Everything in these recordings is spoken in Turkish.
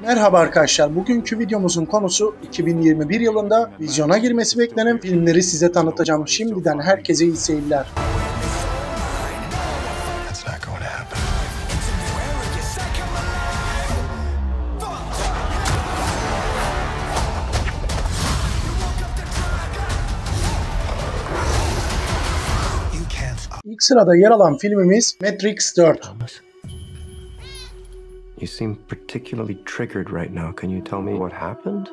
Merhaba arkadaşlar, bugünkü videomuzun konusu 2021 yılında vizyona girmesi beklenen filmleri size tanıtacağım. Şimdiden herkese iyi seyirler. İlk sırada yer alan filmimiz Matrix 4. You seem particularly triggered right now. Can you tell me what happened?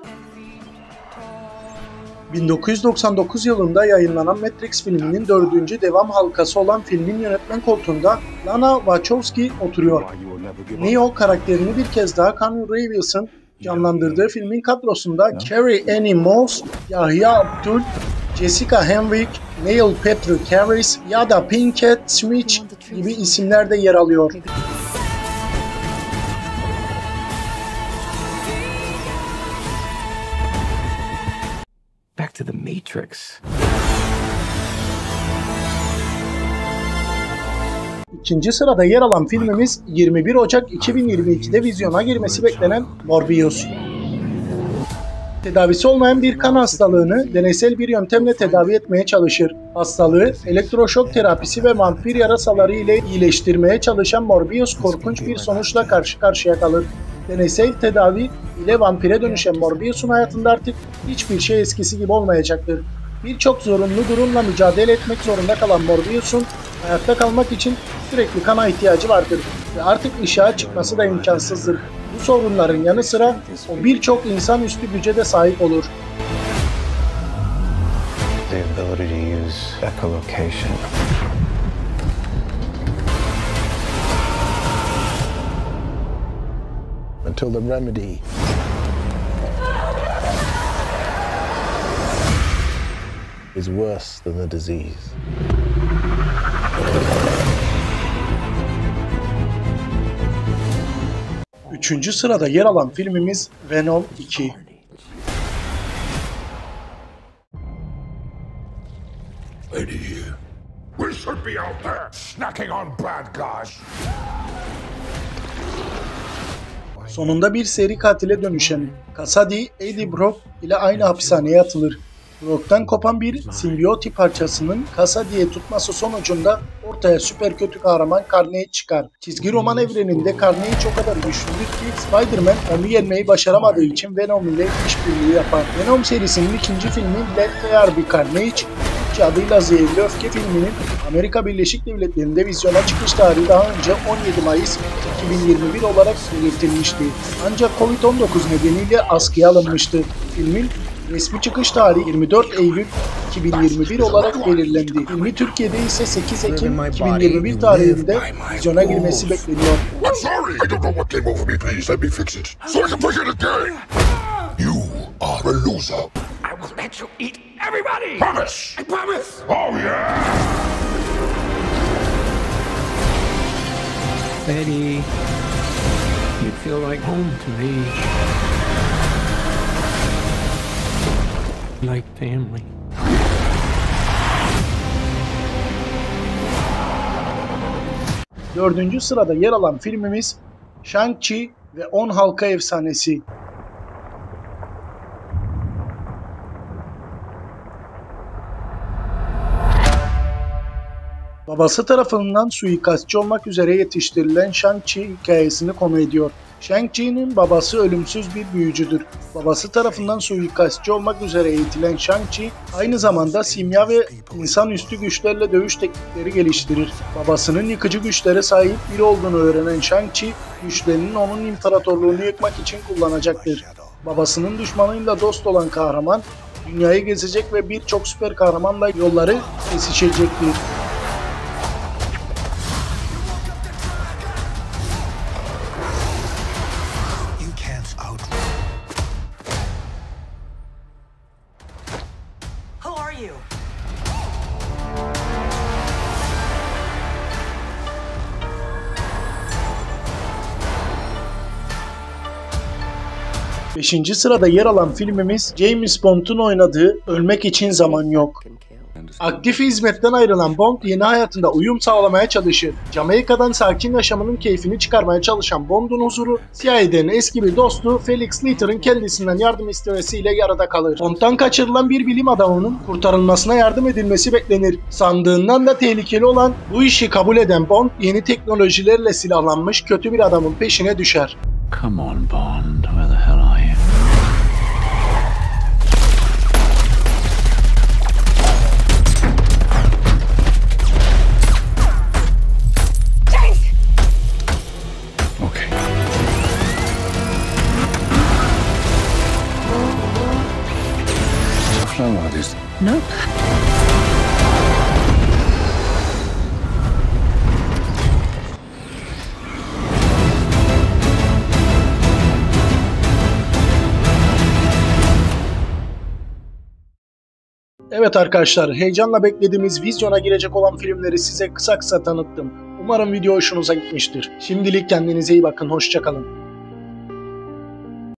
1999 yılında yayınlanan Matrix filminin 4. devam halkası olan filmin yönetmen koltuğunda Lana Wachowski oturuyor. Neo karakterini bir kez daha Keanu Reeves'ın canlandırdığı filmin kadrosunda Carrie-Anne Moss, Yahya Abdul, Jessica Henwick, Neil Patrick Harris ya da Pinkett Smith gibi isimler de yer alıyor. Back to the Matrix. İkinci sırada yer alan filmimiz 21 Ocak 2022'de vizyona girmesi beklenen Morbius. Tedavisi olmayan bir kan hastalığını deneysel bir yöntemle tedavi etmeye çalışır. Hastalığı elektroşok terapisi ve vampir yarasaları ile iyileştirmeye çalışan Morbius korkunç bir sonuçla karşı karşıya kalır. Deneysel tedavi ile vampire dönüşen Morbius'un hayatında artık hiçbir şey eskisi gibi olmayacaktır. Birçok zorunlu durumla mücadele etmek zorunda kalan Morbius'un hayatta kalmak için sürekli kana ihtiyacı vardır ve artık ışığa çıkması da imkansızdır. Bu sorunların yanı sıra o birçok insanüstü güce de sahip olur. The ability to use echolocation. Until the remedy is worse than the disease. Üçüncü sırada yer alan filmimiz Venom 2. Lady, we should be out there snacking on bad guys. Sonunda bir seri katile dönüşen Cassidy, Eddie Brock ile aynı hapishaneye atılır. Brock'tan kopan bir simbiyotik parçasının Cassidy'ye tutması sonucunda ortaya süper kötü kahraman Carnage çıkar. Çizgi roman evreninde Carnage o kadar güçlüdür ki Spider-Man onu yenmeyi başaramadığı için Venom ile işbirliği yapar. Venom serisinin ikinci filmi Let There Be Carnage, adıyla Zehirli Öfke filminin Amerika Birleşik Devletleri'nde vizyona çıkış tarihi daha önce 17 Mayıs 2021 olarak belirtilmişti. Ancak Covid-19 nedeniyle askıya alınmıştı. Filmin resmi çıkış tarihi 24 Eylül 2021 olarak belirlendi. Filmi Türkiye'de ise 8 Ekim 2021 tarihinde vizyona girmesi bekleniyor. I'm sorry, I don't know what came over me. Please let me fix it so I can play it again. You are a loser. I will let you eat everybody! Promise! I promise! Oh yeah! Betty, you feel like home to me. Like family. Dördüncü sırada yer alan filmimiz Shang-Chi ve 10 Halka Efsanesi. Babası tarafından suikastçı olmak üzere yetiştirilen Shang-Chi hikayesini konu ediyor. Shang-Chi'nin babası ölümsüz bir büyücüdür. Babası tarafından suikastçı olmak üzere eğitilen Shang-Chi aynı zamanda simya ve insanüstü güçlerle dövüş teknikleri geliştirir. Babasının yıkıcı güçlere sahip biri olduğunu öğrenen Shang-Chi, güçlerinin onun imparatorluğunu yıkmak için kullanacaktır. Babasının düşmanıyla dost olan kahraman, dünyayı gezecek ve birçok süper kahramanla yolları kesişecektir. Who are you? Beşinci sırada yer alan filmimiz James Bond'un oynadığı Ölmek İçin Zaman Yok. Aktif hizmetten ayrılan Bond yeni hayatında uyum sağlamaya çalışır. Jamaika'dan sakin yaşamının keyfini çıkarmaya çalışan Bond'un huzuru, CIA'den eski bir dostu Felix Leiter'ın kendisinden yardım istemesiyle yarıda kalır. Bond'dan kaçırılan bir bilim adamının kurtarılmasına yardım edilmesi beklenir. Sandığından da tehlikeli olan bu işi kabul eden Bond, yeni teknolojilerle silahlanmış kötü bir adamın peşine düşer. Come on, Bond. Where the hell are you? Okay. Flown like this. Nope. Evet arkadaşlar, heyecanla beklediğimiz vizyona girecek olan filmleri size kısa kısa tanıttım. Umarım video hoşunuza gitmiştir. Şimdilik kendinize iyi bakın, hoşça kalın.